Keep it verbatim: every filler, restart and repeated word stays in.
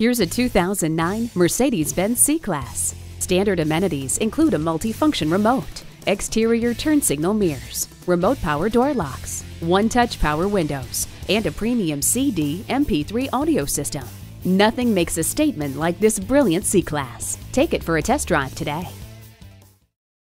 Here's a two thousand nine Mercedes-Benz C-Class. Standard amenities include a multi-function remote, exterior turn signal mirrors, remote power door locks, one-touch power windows, and a premium C D M P three audio system. Nothing makes a statement like this brilliant C-Class. Take it for a test drive today.